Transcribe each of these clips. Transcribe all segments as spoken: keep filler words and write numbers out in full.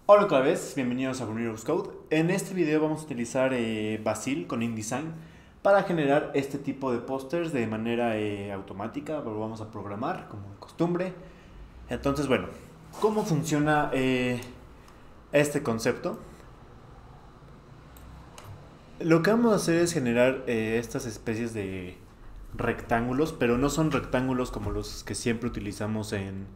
Hola otra vez, bienvenidos a Bruneiros Code. En este video vamos a utilizar eh, Basil con InDesign para generar este tipo de pósters de manera eh, automática. Lo vamos a programar como de costumbre. Entonces, bueno, ¿cómo funciona eh, este concepto? Lo que vamos a hacer es generar eh, estas especies de rectángulos, pero no son rectángulos como los que siempre utilizamos en...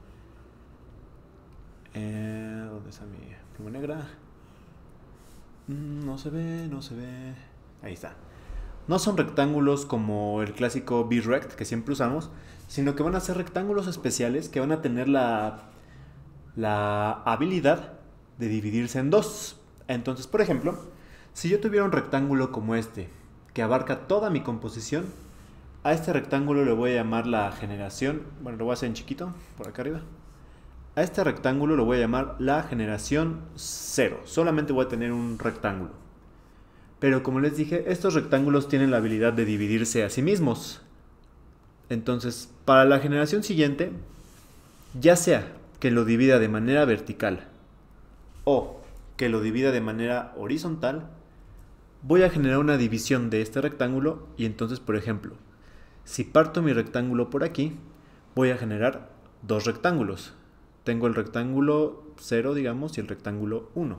Eh, ¿Dónde está mi pluma negra? Mm, No se ve, no se ve. Ahí está. No son rectángulos como el clásico B-Rect que siempre usamos, sino que van a ser rectángulos especiales que van a tener la, la habilidad de dividirse en dos. Entonces, por ejemplo, si yo tuviera un rectángulo como este, que abarca toda mi composición, a este rectángulo le voy a llamar la generación. Bueno, lo voy a hacer en chiquito, por acá arriba. A este rectángulo lo voy a llamar la generación cero. Solamente voy a tener un rectángulo. Pero como les dije, estos rectángulos tienen la habilidad de dividirse a sí mismos. Entonces, para la generación siguiente, ya sea que lo divida de manera vertical o que lo divida de manera horizontal, voy a generar una división de este rectángulo y entonces, por ejemplo, si parto mi rectángulo por aquí, voy a generar dos rectángulos. Tengo el rectángulo cero, digamos, y el rectángulo uno.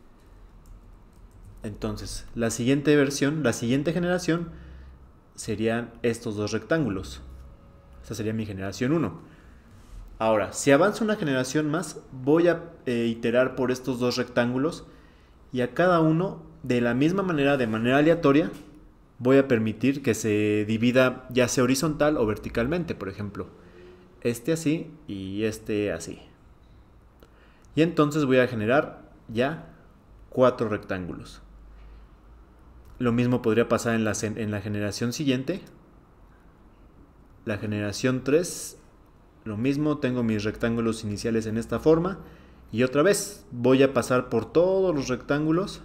Entonces, la siguiente versión, la siguiente generación, serían estos dos rectángulos. Esta sería mi generación uno. Ahora, si avanzo una generación más, voy a eh, iterar por estos dos rectángulos y a cada uno, de la misma manera, de manera aleatoria, voy a permitir que se divida ya sea horizontal o verticalmente, por ejemplo. Este así y este así. Y entonces voy a generar ya cuatro rectángulos. Lo mismo podría pasar en la, en la generación siguiente. La generación tres, lo mismo, tengo mis rectángulos iniciales en esta forma. Y otra vez voy a pasar por todos los rectángulos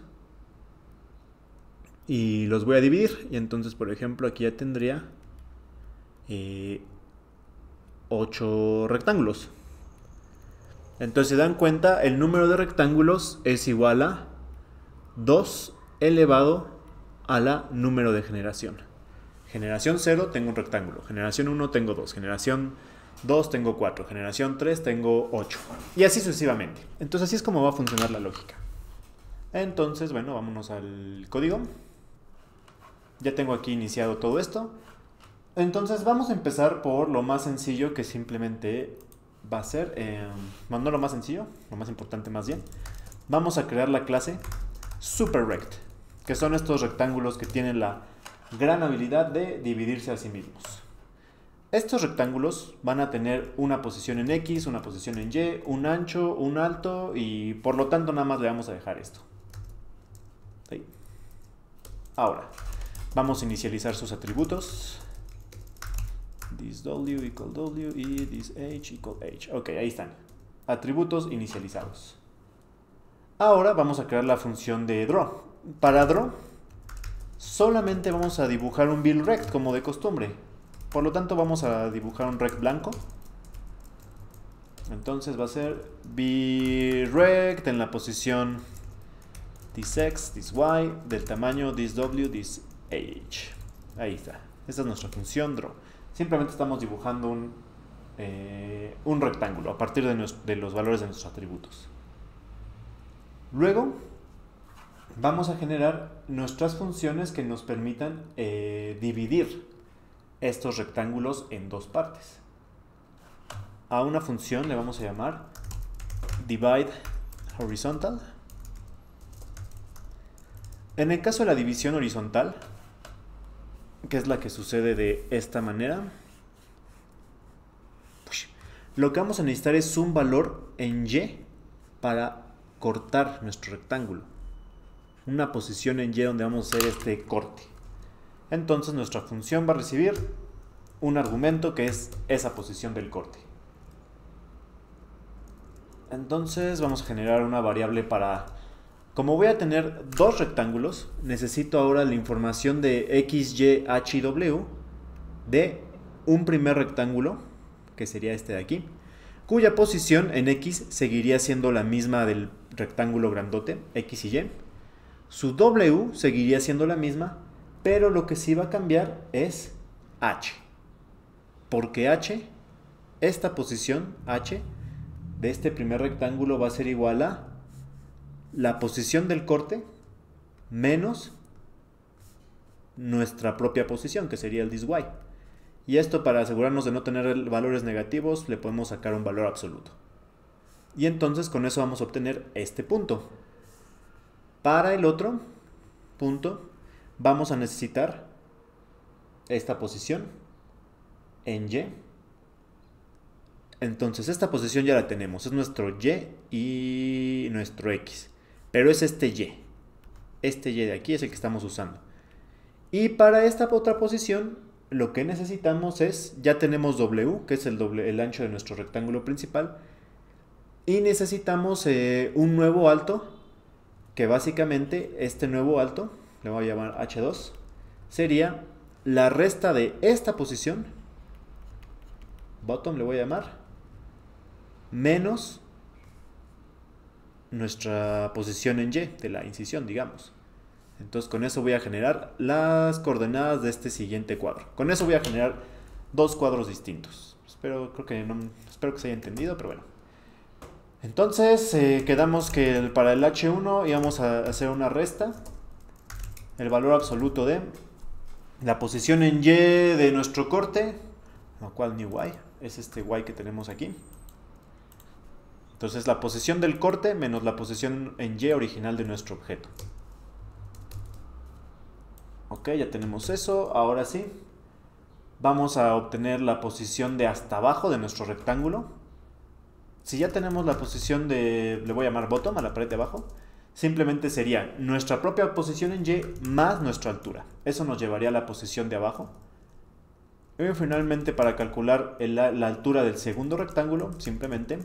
y los voy a dividir. Y entonces, por ejemplo, aquí ya tendría eh, ocho rectángulos. Entonces, se dan cuenta, el número de rectángulos es igual a dos elevado a la número de generación. Generación cero tengo un rectángulo, generación uno tengo dos, generación dos tengo cuatro, generación tres tengo ocho. Y así sucesivamente. Entonces, así es como va a funcionar la lógica. Entonces, bueno, vámonos al código. Ya tengo aquí iniciado todo esto. Entonces, vamos a empezar por lo más sencillo, que simplemente va a ser, eh, bueno, no lo más sencillo, lo más importante más bien. Vamos a crear la clase SuperRect, que son estos rectángulos que tienen la gran habilidad de dividirse a sí mismos. Estos rectángulos van a tener una posición en X, una posición en Y, un ancho, un alto y por lo tanto nada más le vamos a dejar esto. ¿Sí? Ahora, vamos a inicializar sus atributos. This W equal W y this H equal H. Ok, ahí están. Atributos inicializados. Ahora vamos a crear la función de draw. Para draw, solamente vamos a dibujar un BuildRect como de costumbre. Por lo tanto, vamos a dibujar un rect blanco. Entonces va a ser BRect en la posición this X, this Y, del tamaño this W, this H. Ahí está. Esta es nuestra función draw. Simplemente estamos dibujando un, eh, un rectángulo a partir de, nos, de los valores de nuestros atributos. Luego vamos a generar nuestras funciones que nos permitan eh, dividir estos rectángulos en dos partes. A una función le vamos a llamar divide horizontal. En el caso de la división horizontal, que es la que sucede de esta manera, lo que vamos a necesitar es un valor en Y para cortar nuestro rectángulo. Una posición en Y donde vamos a hacer este corte. Entonces nuestra función va a recibir un argumento que es esa posición del corte. Entonces vamos a generar una variable para... Como voy a tener dos rectángulos, necesito ahora la información de X, Y, H y W de un primer rectángulo, que sería este de aquí, cuya posición en X seguiría siendo la misma del rectángulo grandote, X y Y. Su W seguiría siendo la misma, pero lo que sí va a cambiar es H. Porque H, esta posición H de este primer rectángulo va a ser igual a la posición del corte menos nuestra propia posición, que sería el this y. Y esto, para asegurarnos de no tener valores negativos, le podemos sacar un valor absoluto. Y entonces con eso vamos a obtener este punto. Para el otro punto vamos a necesitar esta posición en Y. Entonces esta posición ya la tenemos, es nuestro Y y nuestro X. Pero es este Y. Este Y de aquí es el que estamos usando. Y para esta otra posición, lo que necesitamos es, ya tenemos W, que es el, doble, el ancho de nuestro rectángulo principal. Y necesitamos eh, un nuevo alto, que básicamente este nuevo alto, le voy a llamar H dos, sería la resta de esta posición, bottom le voy a llamar, menos nuestra posición en Y, de la incisión, digamos. Entonces con eso voy a generar las coordenadas de este siguiente cuadro. Con eso voy a generar dos cuadros distintos. Espero, creo que no, espero que se haya entendido, pero bueno. Entonces eh, quedamos que el, para el H uno íbamos a hacer una resta. El valor absoluto de la posición en Y de nuestro corte, lo cual new Y, es este Y que tenemos aquí. Entonces la posición del corte menos la posición en Y original de nuestro objeto. Ok, ya tenemos eso. Ahora sí, vamos a obtener la posición de hasta abajo de nuestro rectángulo. Si ya tenemos la posición de, le voy a llamar bottom, a la pared de abajo, simplemente sería nuestra propia posición en Y más nuestra altura. Eso nos llevaría a la posición de abajo. Y finalmente, para calcular el, la altura del segundo rectángulo, simplemente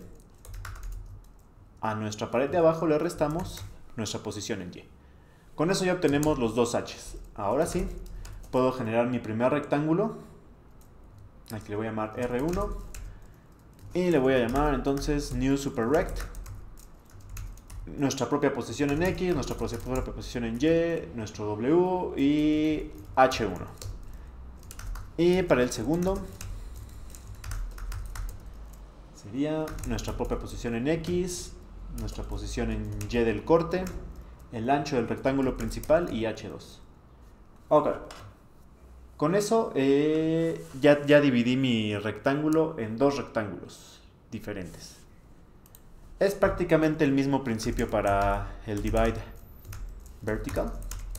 a nuestra pared de abajo le restamos nuestra posición en Y. Con eso ya obtenemos los dos H's. Ahora sí, puedo generar mi primer rectángulo. Aquí le voy a llamar R uno. Y le voy a llamar entonces New Super Rect. Nuestra propia posición en X, nuestra propia posición en Y, nuestro W y H uno. Y para el segundo sería nuestra propia posición en X, nuestra posición en Y del corte, el ancho del rectángulo principal y H dos. Ok. Con eso eh, ya, ya dividí mi rectángulo en dos rectángulos diferentes. Es prácticamente el mismo principio para el divide vertical.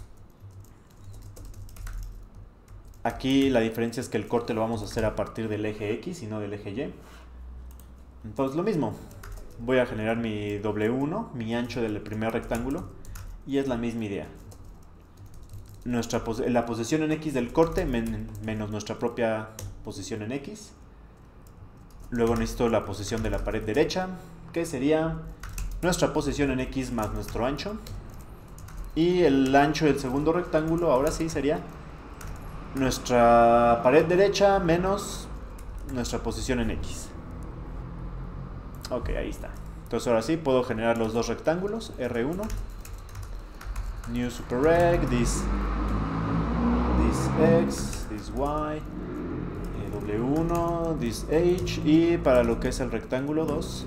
Aquí la diferencia es que el corte lo vamos a hacer a partir del eje X y no del eje Y. Entonces lo mismo. Voy a generar mi W uno, mi ancho del primer rectángulo, y es la misma idea. Nuestra, la posición en X del corte men, menos nuestra propia posición en X. Luego necesito la posición de la pared derecha, que sería nuestra posición en X más nuestro ancho. Y el ancho del segundo rectángulo ahora sí sería nuestra pared derecha menos nuestra posición en X. Ok, ahí está. Entonces ahora sí puedo generar los dos rectángulos, R uno, New Super Rect, this, this X, this Y, W uno, this H, y para lo que es el rectángulo dos,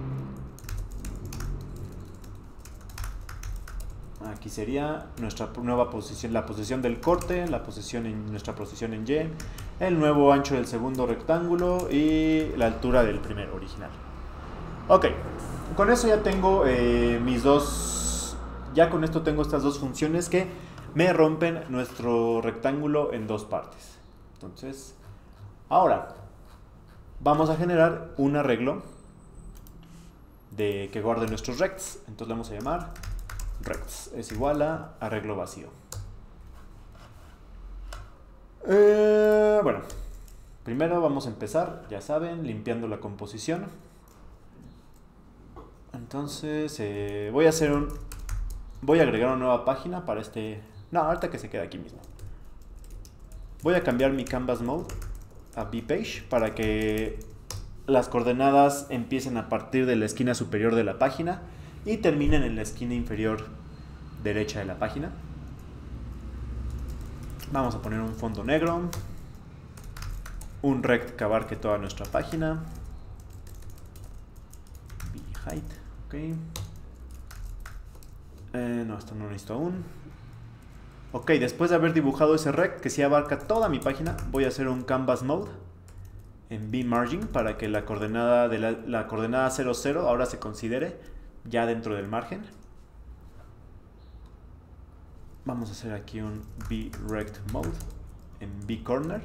aquí sería nuestra nueva posición, la posición del corte, la posición en nuestra posición en Y, el nuevo ancho del segundo rectángulo y la altura del primer original. Ok, con eso ya tengo eh, mis dos, ya con esto tengo estas dos funciones que me rompen nuestro rectángulo en dos partes. Entonces, ahora vamos a generar un arreglo de que guarde nuestros rects. Entonces le vamos a llamar rects, es igual a arreglo vacío. Eh, bueno, primero vamos a empezar, ya saben, limpiando la composición. Entonces eh, voy a hacer un voy a agregar una nueva página para este, no, ahorita que se quede aquí mismo. Voy a cambiar mi canvas mode a bpage para que las coordenadas empiecen a partir de la esquina superior de la página y terminen en la esquina inferior derecha de la página. Vamos a poner un fondo negro, un rect que abarque toda nuestra página, height, ok. Eh, no, esto no lo necesito aún. Ok, después de haber dibujado ese rect que sí abarca toda mi página, voy a hacer un canvas mode en B-margin para que la coordenada de la, la coordenada cero cero ahora se considere ya dentro del margen. Vamos a hacer aquí un B-rect mode en B-corner.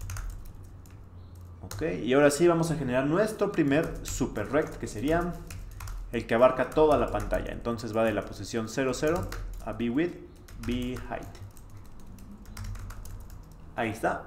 Ok, y ahora sí vamos a generar nuestro primer super rect, que sería el que abarca toda la pantalla. Entonces va de la posición cero cero a B-width, B-height. Ahí está.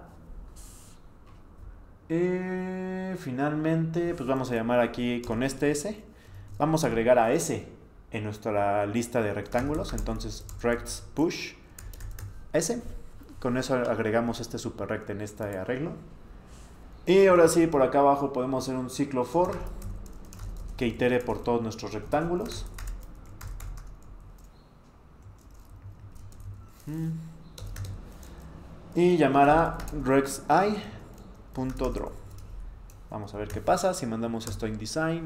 Eh, finalmente, pues vamos a llamar aquí con este S. Vamos a agregar a S en nuestra lista de rectángulos. Entonces, rects push S. Con eso agregamos este super rect en este arreglo. Y ahora sí, por acá abajo podemos hacer un ciclo for que itere por todos nuestros rectángulos. Y llamar a rexi.draw. Vamos a ver qué pasa si mandamos esto en design.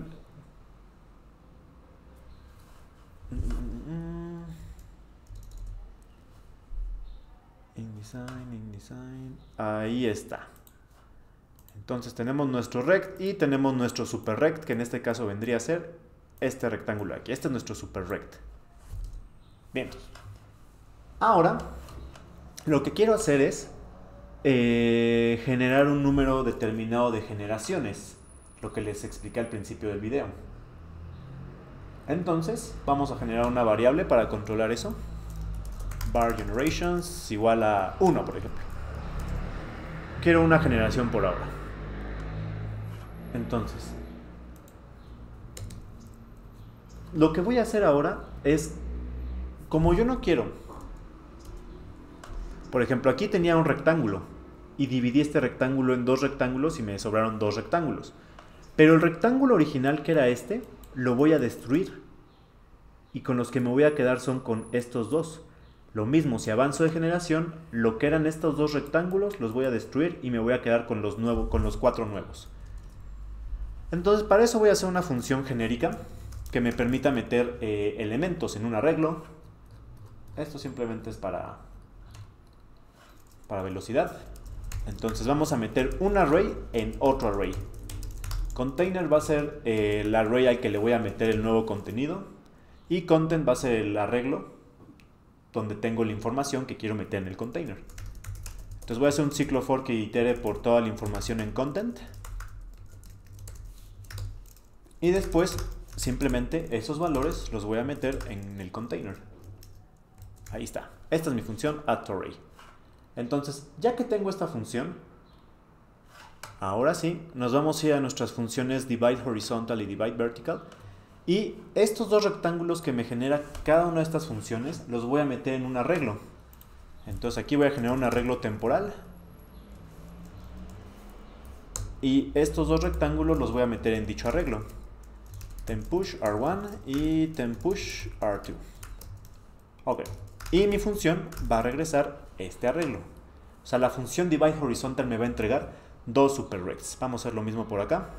InDesign, InDesign. Ahí está. Entonces tenemos nuestro rect y tenemos nuestro super rect, que en este caso vendría a ser este rectángulo aquí. Este es nuestro super rect. Bien. Ahora, lo que quiero hacer es eh, generar un número determinado de generaciones, lo que les expliqué al principio del video. Entonces, vamos a generar una variable para controlar eso. Var generations igual a uno, por ejemplo. Quiero una generación por ahora. Entonces, lo que voy a hacer ahora es, como yo no quiero, por ejemplo, aquí tenía un rectángulo y dividí este rectángulo en dos rectángulos y me sobraron dos rectángulos. Pero el rectángulo original, que era este, lo voy a destruir. Y con los que me voy a quedar son con estos dos. Lo mismo, si avanzo de generación, lo que eran estos dos rectángulos los voy a destruir y me voy a quedar con los, nuevos, con los cuatro nuevos. Entonces, para eso voy a hacer una función genérica que me permita meter eh, elementos en un arreglo. Esto simplemente es para, para velocidad. Entonces vamos a meter un array en otro array. Container va a ser eh, el array al que le voy a meter el nuevo contenido. Y content va a ser el arreglo donde tengo la información que quiero meter en el container. Entonces voy a hacer un ciclo for que itere por toda la información en content. Y después simplemente esos valores los voy a meter en el container. Ahí está. Esta es mi función addToArray. Entonces, ya que tengo esta función, ahora sí, nos vamos a ir a nuestras funciones divide horizontal y divide vertical. Y estos dos rectángulos que me genera cada una de estas funciones los voy a meter en un arreglo. Entonces aquí voy a generar un arreglo temporal. Y estos dos rectángulos los voy a meter en dicho arreglo. Tempush R uno y tempush R dos. Ok. Y mi función va a regresar este arreglo. O sea, la función divide horizontal me va a entregar dos super rects. Vamos a hacer lo mismo por acá.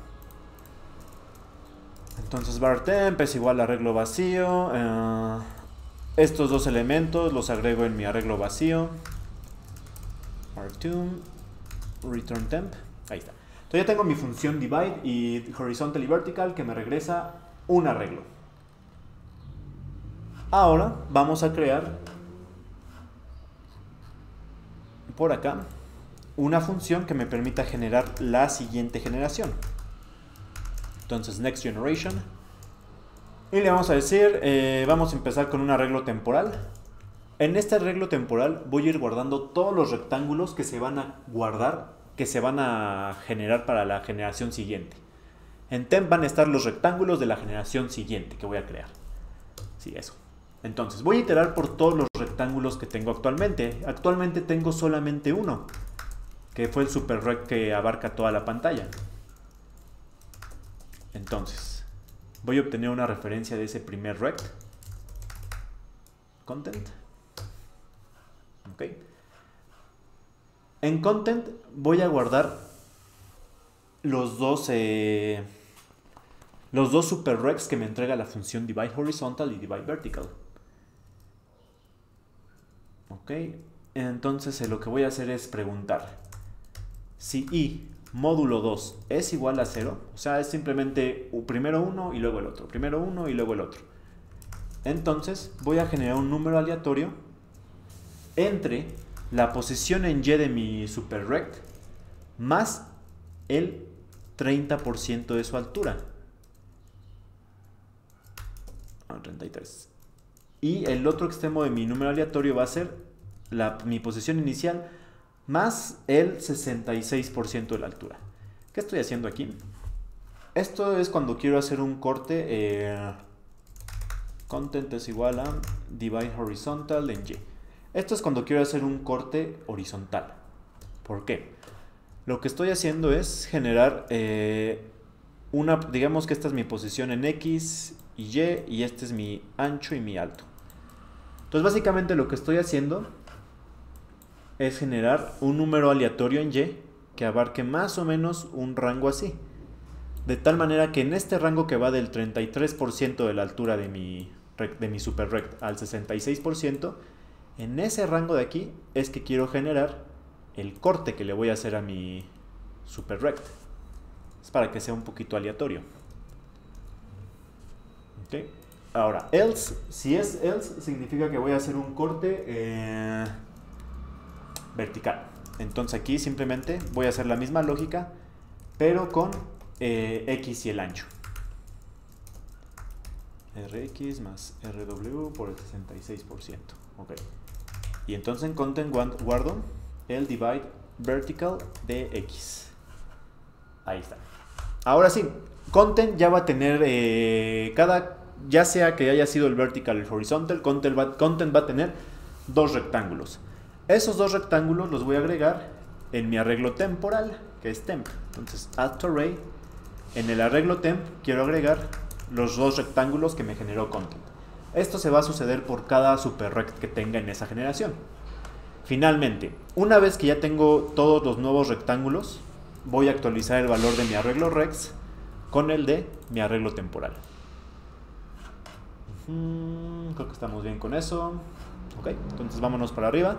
Entonces var temp es igual a arreglo vacío. Uh, estos dos elementos los agrego en mi arreglo vacío. R dos, return temp. Ahí está. Entonces ya tengo mi función divide y horizontal y vertical que me regresa un arreglo. Ahora vamos a crear por acá una función que me permita generar la siguiente generación. Entonces next generation. Y le vamos a decir, eh, vamos a empezar con un arreglo temporal. En este arreglo temporal voy a ir guardando todos los rectángulos que se van a guardar, que se van a generar para la generación siguiente. En temp van a estar los rectángulos de la generación siguiente que voy a crear. Sí, eso. Entonces voy a iterar por todos los rectángulos que tengo actualmente. Actualmente tengo solamente uno, que fue el super rect que abarca toda la pantalla. Entonces, voy a obtener una referencia de ese primer rect. Content. Ok. En content voy a guardar los dos, eh, los dos super rects que me entrega la función divide horizontal y divide vertical. Ok. Entonces, eh, lo que voy a hacer es preguntar si i módulo dos es igual a cero, o sea, es simplemente primero uno y luego el otro, primero uno y luego el otro. Entonces voy a generar un número aleatorio entre la posición en Y de mi superrect más el treinta por ciento de su altura. Ah, treinta y tres. Y el otro extremo de mi número aleatorio va a ser la, mi posición inicial más el sesenta y seis por ciento de la altura. ¿Qué estoy haciendo aquí? Esto es cuando quiero hacer un corte. Eh, content es igual a divide horizontal en Y. Esto es cuando quiero hacer un corte horizontal. ¿Por qué? Lo que estoy haciendo es generar eh, una, digamos que esta es mi posición en X y Y, y este es mi ancho y mi alto. Entonces básicamente lo que estoy haciendo es generar un número aleatorio en Y que abarque más o menos un rango así. De tal manera que en este rango que va del treinta y tres por ciento de la altura de mi, de mi superrect al sesenta y seis por ciento, en ese rango de aquí es que quiero generar el corte que le voy a hacer a mi superrect. Es para que sea un poquito aleatorio. ¿Okay? Ahora, else, si es else, significa que voy a hacer un corte eh, vertical. Entonces aquí simplemente voy a hacer la misma lógica, pero con eh, X y el ancho. Rx más Rw por el sesenta y seis por ciento. Ok. Y entonces en content guardo el divide vertical de X. Ahí está. Ahora sí, content ya va a tener eh, cada, ya sea que haya sido el vertical o el horizontal, content va, content va a tener dos rectángulos. Esos dos rectángulos los voy a agregar en mi arreglo temporal, que es temp. Entonces, add to array. En el arreglo temp quiero agregar los dos rectángulos que me generó content. Esto se va a suceder por cada superrect que tenga en esa generación. Finalmente, una vez que ya tengo todos los nuevos rectángulos, voy a actualizar el valor de mi arreglo rex con el de mi arreglo temporal. Uh-huh, creo que estamos bien con eso. Ok, entonces vámonos para arriba.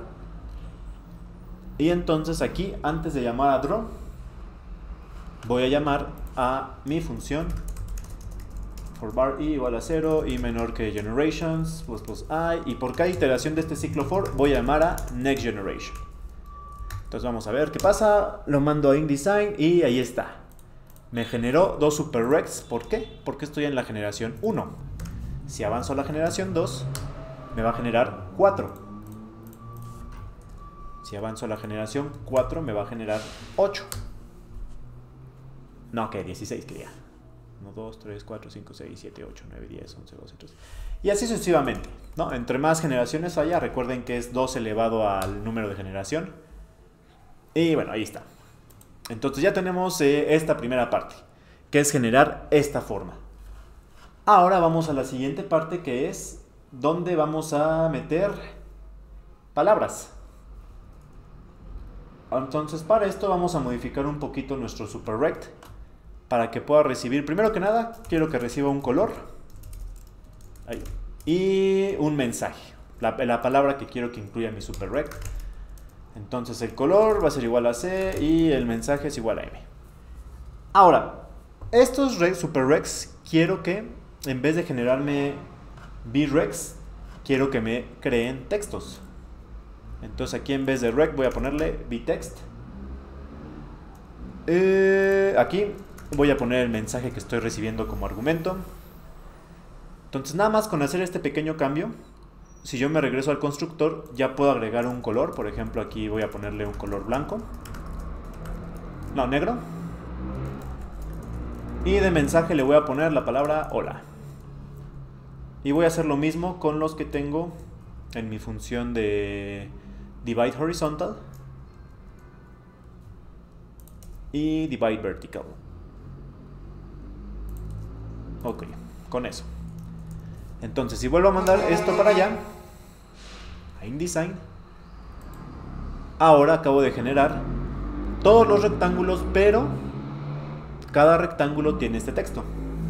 Y entonces aquí, antes de llamar a draw, voy a llamar a mi función for var i igual a cero y menor que generations plus plus i, y por cada iteración de este ciclo for voy a llamar a next generation. Entonces vamos a ver qué pasa. Lo mando a InDesign y ahí está. Me generó dos superrects. ¿Por qué? Porque estoy en la generación uno. Si avanzo a la generación dos, me va a generar cuatro. Si avanzo a la generación cuatro, me va a generar ocho. No, que dieciséis quería. uno, dos, tres, cuatro, cinco, seis, siete, ocho, nueve, diez, once, doce, trece. Y así sucesivamente, ¿no? Entre más generaciones haya, recuerden que es dos elevado al número de generación. Y bueno, ahí está. Entonces ya tenemos eh, esta primera parte, que es generar esta forma. Ahora vamos a la siguiente parte, que es donde vamos a meter palabras. Entonces para esto vamos a modificar un poquito nuestro superrect para que pueda recibir, primero que nada, quiero que reciba un color ahí, y un mensaje, la, la palabra que quiero que incluya mi superrect. Entonces el color va a ser igual a C y el mensaje es igual a M. Ahora, estos superrects quiero que, en vez de generarme vrects, quiero que me creen textos. Entonces aquí en vez de rect voy a ponerle vtext. Eh, aquí voy a poner el mensaje que estoy recibiendo como argumento. Entonces nada más con hacer este pequeño cambio, si yo me regreso al constructor, ya puedo agregar un color. Por ejemplo, aquí voy a ponerle un color blanco. No, negro. Y de mensaje le voy a poner la palabra hola. Y voy a hacer lo mismo con los que tengo en mi función de divide horizontal y divide vertical. Ok, con eso. Entonces, si vuelvo a mandar esto para allá, a InDesign, ahora acabo de generar todos los rectángulos, pero cada rectángulo tiene este texto.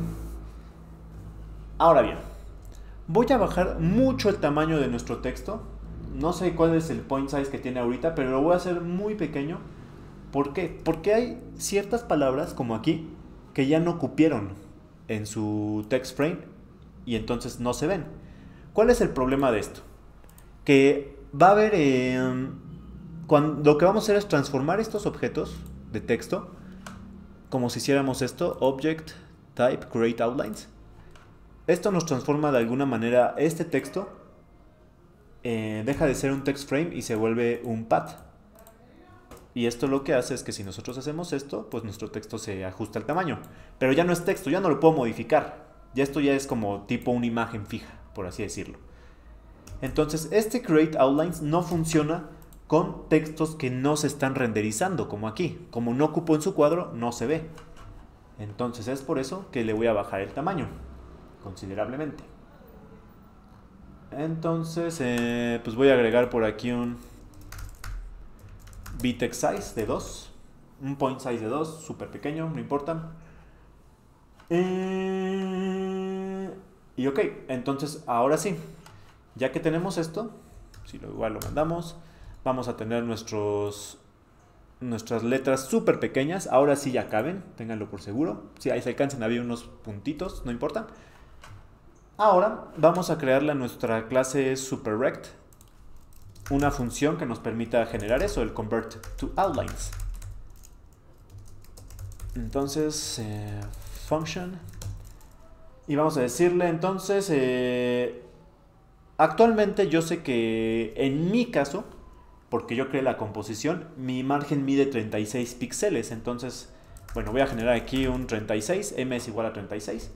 Ahora bien, voy a bajar mucho el tamaño de nuestro texto. No sé cuál es el point size que tiene ahorita, pero lo voy a hacer muy pequeño. ¿Por qué? Porque hay ciertas palabras, como aquí, que ya no cupieron en su text frame y entonces no se ven. ¿Cuál es el problema de esto? Que va a haber... Eh, cuando, lo que vamos a hacer es transformar estos objetos de texto como si hiciéramos esto, Object, Type, Create Outlines. Esto nos transforma de alguna manera este texto, eh, deja de ser un text frame y se vuelve un path. Y esto lo que hace es que si nosotros hacemos esto, pues nuestro texto se ajusta al tamaño. Pero ya no es texto, ya no lo puedo modificar. Ya esto ya es como tipo una imagen fija, por así decirlo. Entonces, este Create Outlines no funciona con textos que no se están renderizando, como aquí. Como no ocupo en su cuadro, no se ve. Entonces es por eso que le voy a bajar el tamaño considerablemente. Entonces, eh, pues voy a agregar por aquí un btext size de dos, un point size de dos, súper pequeño, no importa. Eh, y ok, entonces ahora sí, ya que tenemos esto, si lo igual lo mandamos, vamos a tener nuestros nuestras letras súper pequeñas. Ahora sí ya caben, ténganlo por seguro. Si ahí se alcanzan a ver unos puntitos, no importa. Ahora vamos a crearle a nuestra clase SuperRect una función que nos permita generar eso, el convert to outlines. Entonces, eh, function. Y vamos a decirle entonces, eh, actualmente yo sé que en mi caso, porque yo creé la composición, mi margen mide treinta y seis píxeles. Entonces, bueno, voy a generar aquí un treinta y seis, m es igual a treinta y seis.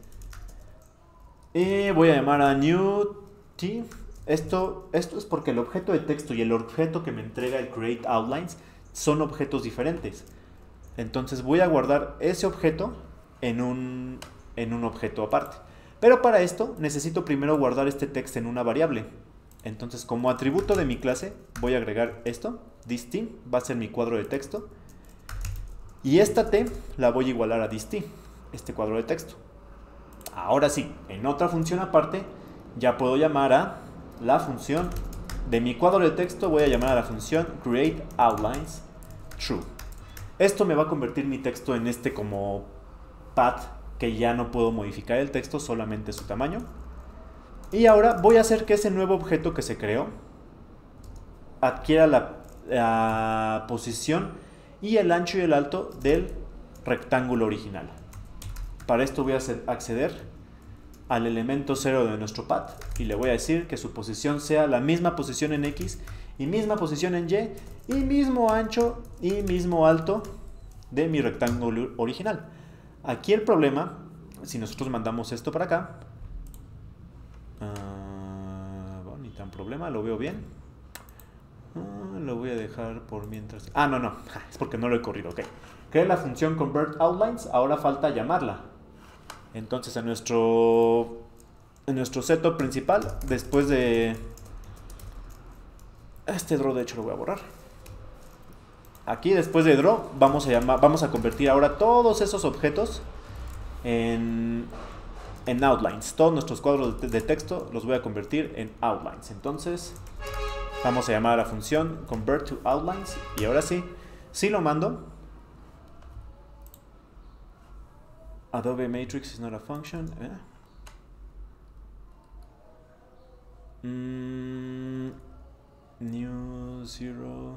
Y voy a llamar a new t. Esto, esto es porque el objeto de texto y el objeto que me entrega el create outlines son objetos diferentes. Entonces voy a guardar ese objeto en un, en un objeto aparte. Pero para esto necesito primero guardar este texto en una variable. Entonces, como atributo de mi clase, voy a agregar esto. This t va a ser mi cuadro de texto. Y esta t la voy a igualar a this t, este cuadro de texto. Ahora sí, en otra función aparte, ya puedo llamar a la función de mi cuadro de texto, voy a llamar a la función createOutlines true. Esto me va a convertir mi texto en este como path, que ya no puedo modificar el texto, solamente su tamaño. Y ahora voy a hacer que ese nuevo objeto que se creó adquiera la, la posición y el ancho y el alto del rectángulo original. Para esto voy a acceder al elemento cero de nuestro path y le voy a decir que su posición sea la misma posición en X y misma posición en Y y mismo ancho y mismo alto de mi rectángulo original. Aquí el problema, si nosotros mandamos esto para acá, uh, bueno, ni tan problema, lo veo bien. Uh, lo voy a dejar por mientras. Ah, no, no, es porque no lo he corrido, ok. Creé la función convertOutlines, ahora falta llamarla. Entonces en nuestro, en nuestro setup principal, después de este draw, de hecho lo voy a borrar. Aquí después de draw vamos a llamar, vamos a convertir ahora todos esos objetos en, en outlines. Todos nuestros cuadros de texto los voy a convertir en outlines. Entonces vamos a llamar a la función convert to outlines y ahora sí, si lo mando. Adobe Matrix is not a function. ¿Eh? Mm, new zero.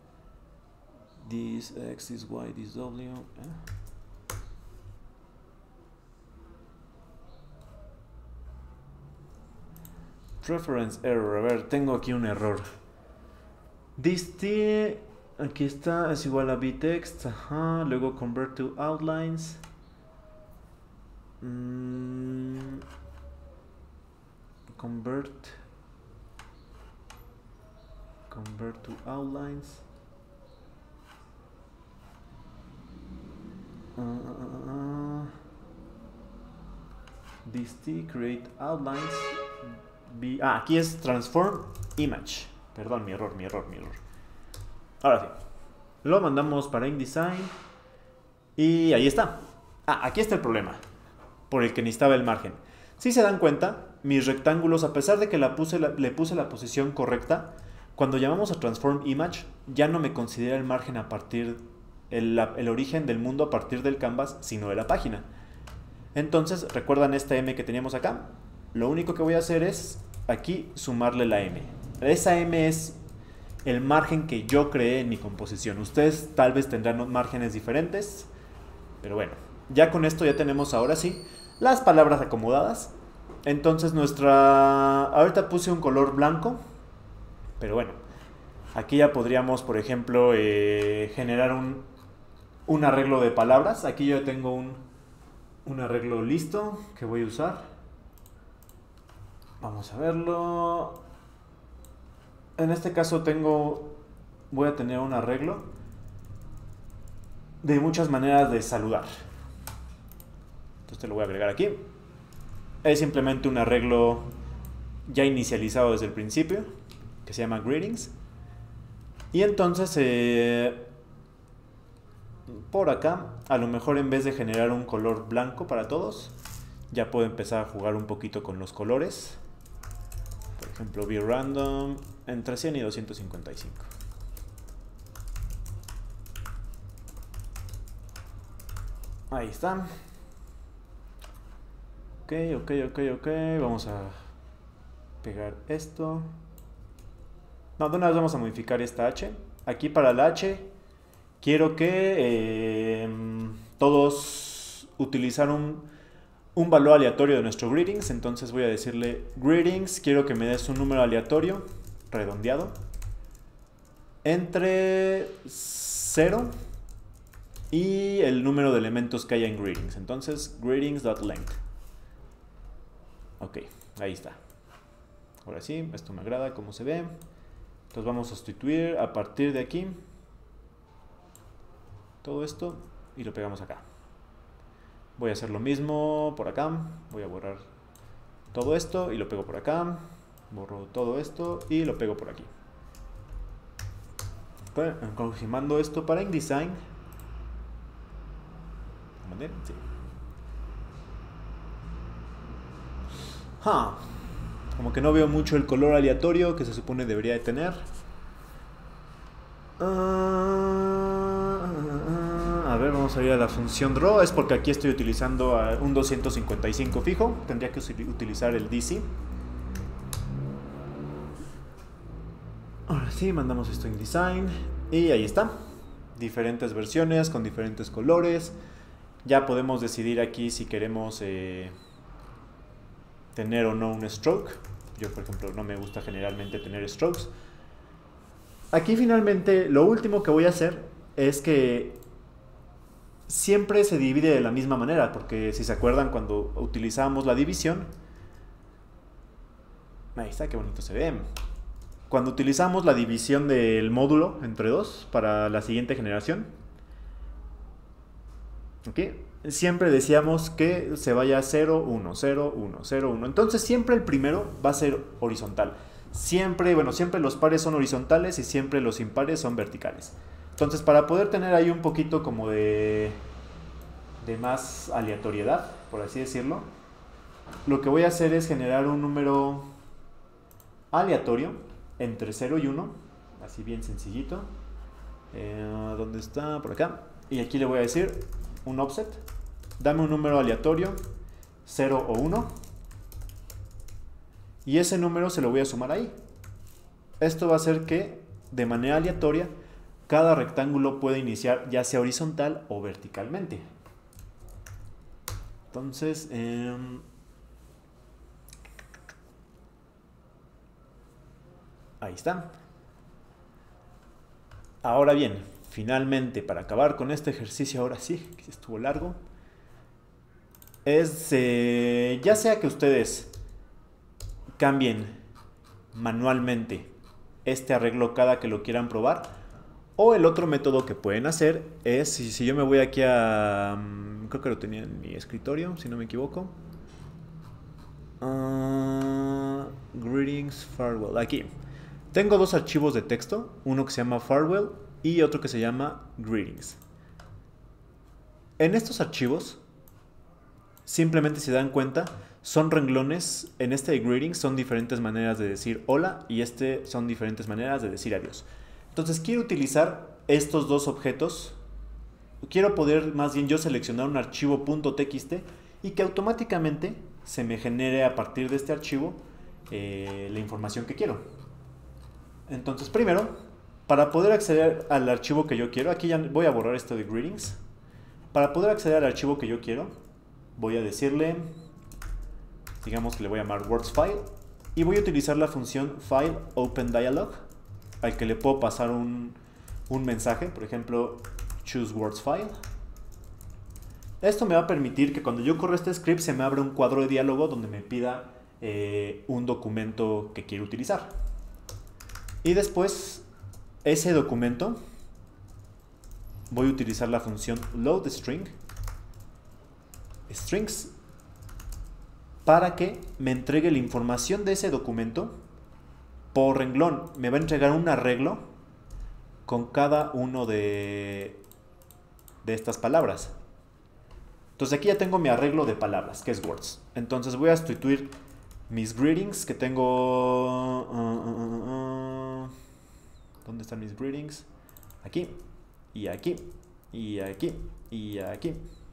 This X, this Y, this W. ¿Eh? Reference error. A ver, tengo aquí un error. This T, aquí está, es igual a btext. Ajá, luego convert to outlines. Mm, convert convert to outlines. Uh, uh, uh, Dist, create outlines. Be, ah, aquí es transform image. Perdón, mi error, mi error, mi error. Ahora sí. Lo mandamos para InDesign. Y ahí está. Ah, aquí está el problema. Por el que necesitaba el margen. Si se dan cuenta, mis rectángulos, a pesar de que la puse, la, le puse la posición correcta, cuando llamamos a transform image, ya no me considera el margen a partir, el, la, el origen del mundo a partir del canvas, sino de la página. Entonces, ¿recuerdan esta M que teníamos acá? Lo único que voy a hacer es aquí sumarle la M. Esa M es el margen que yo creé en mi composición. Ustedes tal vez tendrán márgenes diferentes, pero bueno, ya con esto ya tenemos ahora sí las palabras acomodadas. Entonces nuestra... ahorita puse un color blanco, pero bueno, aquí ya podríamos, por ejemplo, eh, generar un, un arreglo de palabras. Aquí yo tengo un, un arreglo listo que voy a usar. Vamos a verlo. En este caso tengo, voy a tener un arreglo de muchas maneras de saludar. Entonces te lo voy a agregar aquí. Es simplemente un arreglo ya inicializado desde el principio, que se llama Greetings. Y entonces, eh, por acá, a lo mejor en vez de generar un color blanco para todos, ya puedo empezar a jugar un poquito con los colores. Por ejemplo, be random entre cien y doscientos cincuenta y cinco. Ahí está. Ok, ok, ok, ok. Vamos a pegar esto. No, de una vez vamos a modificar esta H. Aquí para la H quiero que eh, todos utilizar un, un valor aleatorio de nuestro greetings. Entonces voy a decirle greetings. Quiero que me des un número aleatorio redondeado entre cero y el número de elementos que haya en greetings. Entonces greetings.length. Ok, ahí está. Ahora sí, esto me agrada cómo se ve. Entonces vamos a sustituir a partir de aquí todo esto y lo pegamos acá. Voy a hacer lo mismo por acá. Voy a borrar todo esto y lo pego por acá. Borro todo esto y lo pego por aquí. Bueno, confirmando esto para InDesign. Sí. Huh. Como que no veo mucho el color aleatorio que se supone debería de tener. Uh, a ver, vamos a ir a la función draw. Es porque aquí estoy utilizando un doscientos cincuenta y cinco fijo. Tendría que utilizar el D C. Ahora sí, mandamos esto en InDesign. Y ahí está. Diferentes versiones con diferentes colores. Ya podemos decidir aquí si queremos eh, tener o no un stroke. Yo, por ejemplo, no me gusta generalmente tener strokes. Aquí finalmente lo último que voy a hacer es que siempre se divide de la misma manera, porque si se acuerdan cuando utilizamos la división, ahí está, qué bonito se ve. Cuando utilizamos la división del módulo entre dos para la siguiente generación, ¿okay? Siempre decíamos que se vaya cero, uno, cero, uno, cero, uno. Entonces siempre el primero va a ser horizontal. Siempre, bueno, siempre los pares son horizontales y siempre los impares son verticales. Entonces para poder tener ahí un poquito como de, de más aleatoriedad, por así decirlo, lo que voy a hacer es generar un número aleatorio entre cero y uno. Así bien sencillito. Eh, ¿Dónde está? Por acá. Y aquí le voy a decir un offset. Dame un número aleatorio, cero o uno. Y ese número se lo voy a sumar ahí. Esto va a hacer que, de manera aleatoria, cada rectángulo pueda iniciar ya sea horizontal o verticalmente. Entonces, eh, ahí está. Ahora bien, finalmente, para acabar con este ejercicio, ahora sí, que estuvo largo, es eh, ya sea que ustedes cambien manualmente este arreglo cada que lo quieran probar, o el otro método que pueden hacer es, si, si yo me voy aquí a, creo que lo tenía en mi escritorio, si no me equivoco, Uh, greetings, farewell. Aquí. Tengo dos archivos de texto, uno que se llama farewell y otro que se llama greetings. En estos archivos, simplemente si dan cuenta, son renglones. En este de greetings son diferentes maneras de decir hola y este son diferentes maneras de decir adiós. Entonces quiero utilizar estos dos objetos. Quiero poder más bien yo seleccionar un archivo .txt y que automáticamente se me genere a partir de este archivo eh, la información que quiero. Entonces primero, para poder acceder al archivo que yo quiero, aquí ya voy a borrar esto de greetings. Para poder acceder al archivo que yo quiero, voy a decirle, digamos que le voy a llamar words file y voy a utilizar la función file open dialog al que le puedo pasar un, un mensaje, por ejemplo choose words file. Esto me va a permitir que cuando yo corra este script se me abra un cuadro de diálogo donde me pida eh, un documento que quiero utilizar. Y después ese documento voy a utilizar la función loadString strings para que me entregue la información de ese documento por renglón. Me va a entregar un arreglo con cada uno de, de estas palabras. Entonces aquí ya tengo mi arreglo de palabras, que es words. Entonces voy a sustituir mis greetings que tengo... Uh, uh, uh, uh, ¿Dónde están mis greetings? Aquí, y aquí, y aquí, y aquí.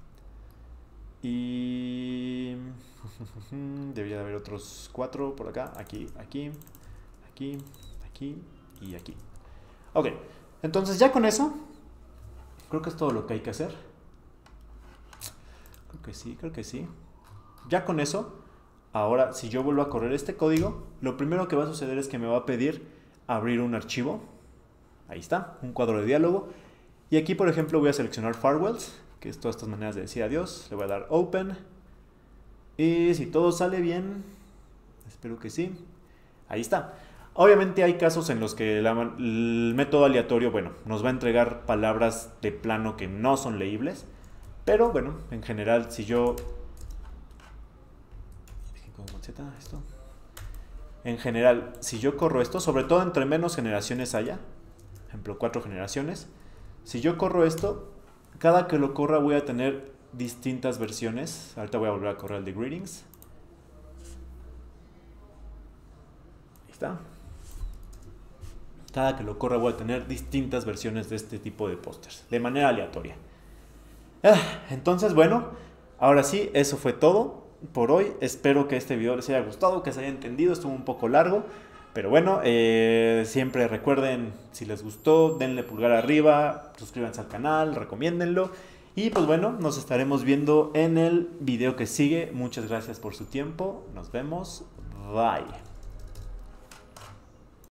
Y... debería de haber otros cuatro por acá. Aquí, aquí, aquí, aquí y aquí. Ok, entonces ya con eso, creo que es todo lo que hay que hacer. Creo que sí, creo que sí. Ya con eso, ahora si yo vuelvo a correr este código, lo primero que va a suceder es que me va a pedir abrir un archivo. Ahí está, un cuadro de diálogo. Y aquí, por ejemplo, voy a seleccionar farewells, que es todas estas maneras de decir adiós. Le voy a dar open. Y si todo sale bien, espero que sí. Ahí está. Obviamente hay casos en los que la, el método aleatorio, bueno, nos va a entregar palabras de plano que no son leíbles. Pero bueno, en general, si yo... esto. En general, si yo corro esto, sobre todo entre menos generaciones haya, por ejemplo, cuatro generaciones, si yo corro esto, cada que lo corra voy a tener distintas versiones. Ahorita voy a volver a correr el de greetings. Ahí está. Cada que lo corra voy a tener distintas versiones de este tipo de pósters, de manera aleatoria. Entonces, bueno, ahora sí, eso fue todo por hoy. Espero que este video les haya gustado, que se haya entendido. Estuvo un poco largo, pero bueno, eh, siempre recuerden, si les gustó, denle pulgar arriba, suscríbanse al canal, recomiéndenlo. Y pues bueno, nos estaremos viendo en el video que sigue. Muchas gracias por su tiempo. Nos vemos. Bye.